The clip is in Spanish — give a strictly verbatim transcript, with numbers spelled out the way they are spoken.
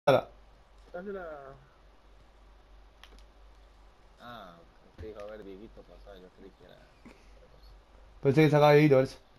Ahora, Dásela. Ah, usted dijo a ver, Dieguito pasaba, yo creí que era otra cosa. pensé que sacaba Dieguito, por eso.